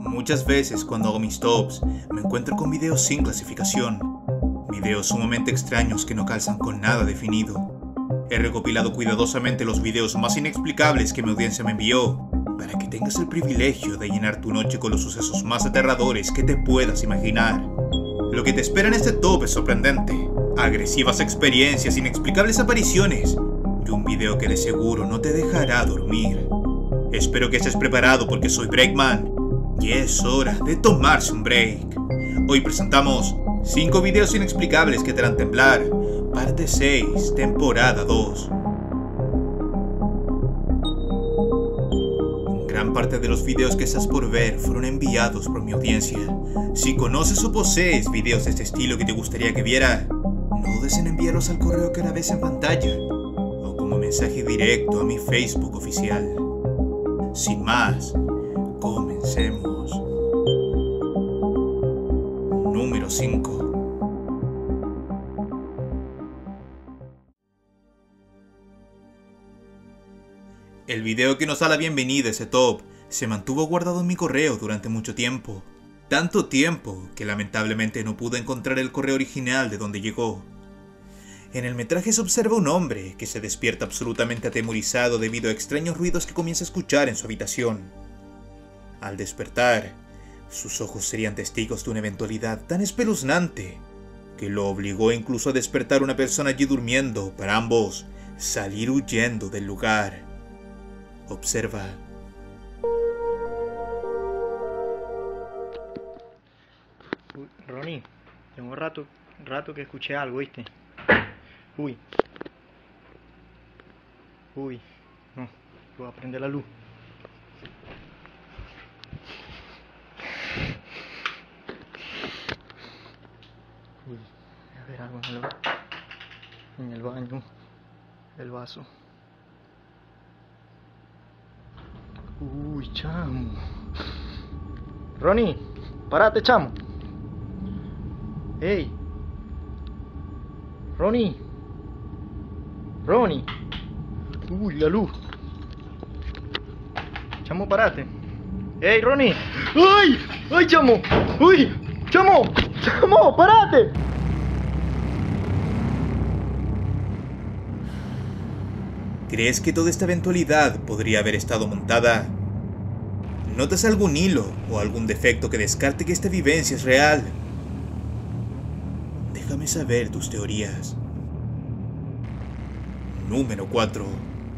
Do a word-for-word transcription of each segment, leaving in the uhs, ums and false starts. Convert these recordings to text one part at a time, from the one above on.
Muchas veces cuando hago mis tops, me encuentro con videos sin clasificación, videos sumamente extraños que no calzan con nada definido. He recopilado cuidadosamente los videos más inexplicables que mi audiencia me envió, para que tengas el privilegio de llenar tu noche con los sucesos más aterradores que te puedas imaginar. Lo que te espera en este top es sorprendente, agresivas experiencias, inexplicables apariciones, y un video que de seguro no te dejará dormir. Espero que estés preparado porque soy Breakman, y es hora de tomarse un break. Hoy presentamos cinco videos inexplicables que te harán temblar, parte seis, temporada dos. Gran parte de los videos que estás por ver fueron enviados por mi audiencia. Si conoces o posees videos de este estilo que te gustaría que viera, no dudes en enviarlos al correo que ahora ves en pantalla, o como mensaje directo a mi Facebook oficial. Sin más, comencemos. Número cinco. El video que nos da la bienvenida a ese top se mantuvo guardado en mi correo durante mucho tiempo. Tanto tiempo que lamentablemente no pude encontrar el correo original de donde llegó. En el metraje se observa un hombre que se despierta absolutamente atemorizado debido a extraños ruidos que comienza a escuchar en su habitación. Al despertar, sus ojos serían testigos de una eventualidad tan espeluznante que lo obligó incluso a despertar a una persona allí durmiendo para ambos salir huyendo del lugar. Observa. Uy, Ronnie, tengo un rato, rato que escuché algo, ¿viste? Uy. Uy. No, voy a prender la luz. Uy, a ver algo en el, en el baño. El vaso. Uy, chamo. Ronnie, parate, chamo. Hey. Ronnie. Ronnie. Uy, la luz. Chamo, parate. Hey, Ronnie. ¡Ay! ¡Ay, chamo! ¡Uy! ¡Chamo! ¡Chamo! ¡Parate! ¿Crees que toda esta eventualidad podría haber estado montada? ¿Notas algún hilo o algún defecto que descarte que esta vivencia es real? Déjame saber tus teorías. Número cuatro.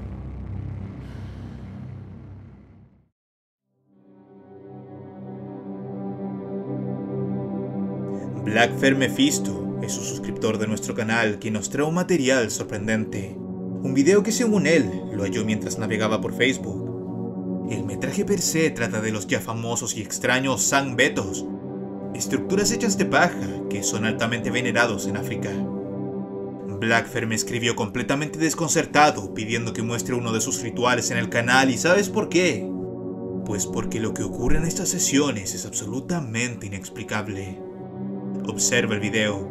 Blackfer Mephisto es un suscriptor de nuestro canal que nos trae un material sorprendente. Un video que según él lo halló mientras navegaba por Facebook. El metraje per se trata de los ya famosos y extraños Sangbetos, estructuras hechas de paja que son altamente venerados en África. Blackfer me escribió completamente desconcertado pidiendo que muestre uno de sus rituales en el canal, y ¿sabes por qué? Pues porque lo que ocurre en estas sesiones es absolutamente inexplicable. Observa el video.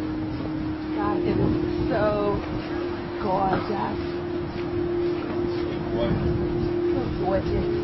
Jack. Igual. Los jueces.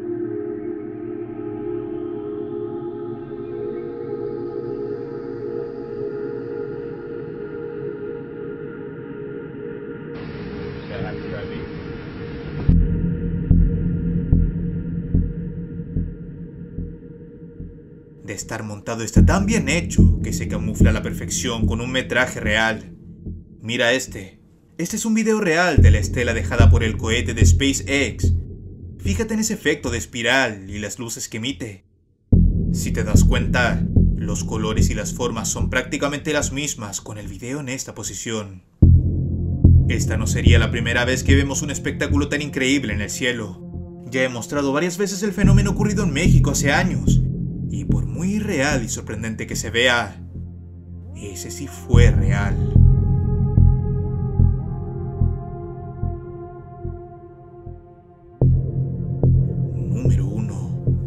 De estar montado está tan bien hecho que se camufla a la perfección con un metraje real. Mira este. Este es un video real de la estela dejada por el cohete de SpaceX. Fíjate en ese efecto de espiral y las luces que emite. Si te das cuenta, los colores y las formas son prácticamente las mismas con el video en esta posición. Esta no sería la primera vez que vemos un espectáculo tan increíble en el cielo. Ya he mostrado varias veces el fenómeno ocurrido en México hace años. Y por muy irreal y sorprendente que se vea, ese sí fue real. Número uno.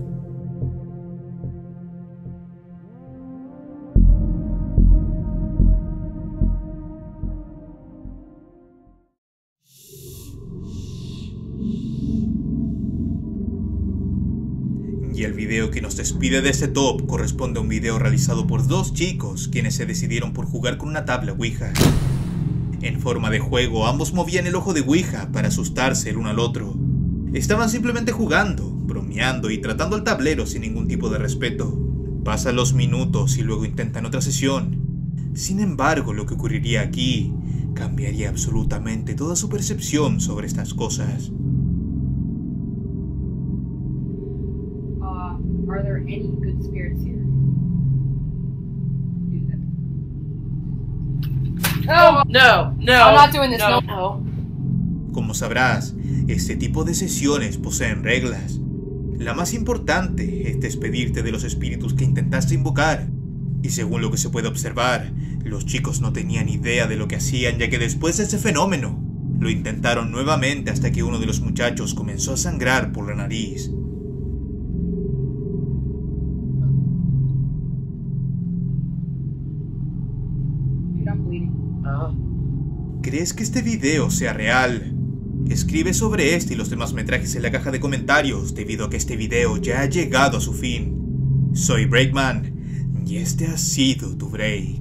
Y el video que nos despide de este top corresponde a un video realizado por dos chicos quienes se decidieron por jugar con una tabla Ouija. En forma de juego, ambos movían el ojo de Ouija para asustarse el uno al otro. Estaban simplemente jugando, bromeando y tratando al tablero sin ningún tipo de respeto. Pasan los minutos y luego intentan otra sesión. Sin embargo, lo que ocurriría aquí cambiaría absolutamente toda su percepción sobre estas cosas. Are there any good spirits here? Do them. Oh, no, no. I'm not doing this, no. no. Como sabrás, este tipo de sesiones poseen reglas. La más importante es despedirte de los espíritus que intentaste invocar. Y según lo que se puede observar, los chicos no tenían idea de lo que hacían, ya que después de ese fenómeno, lo intentaron nuevamente hasta que uno de los muchachos comenzó a sangrar por la nariz. ¿Crees que este video sea real? Escribe sobre este y los demás metrajes en la caja de comentarios, debido a que este video ya ha llegado a su fin. Soy Breakman, y este ha sido tu break.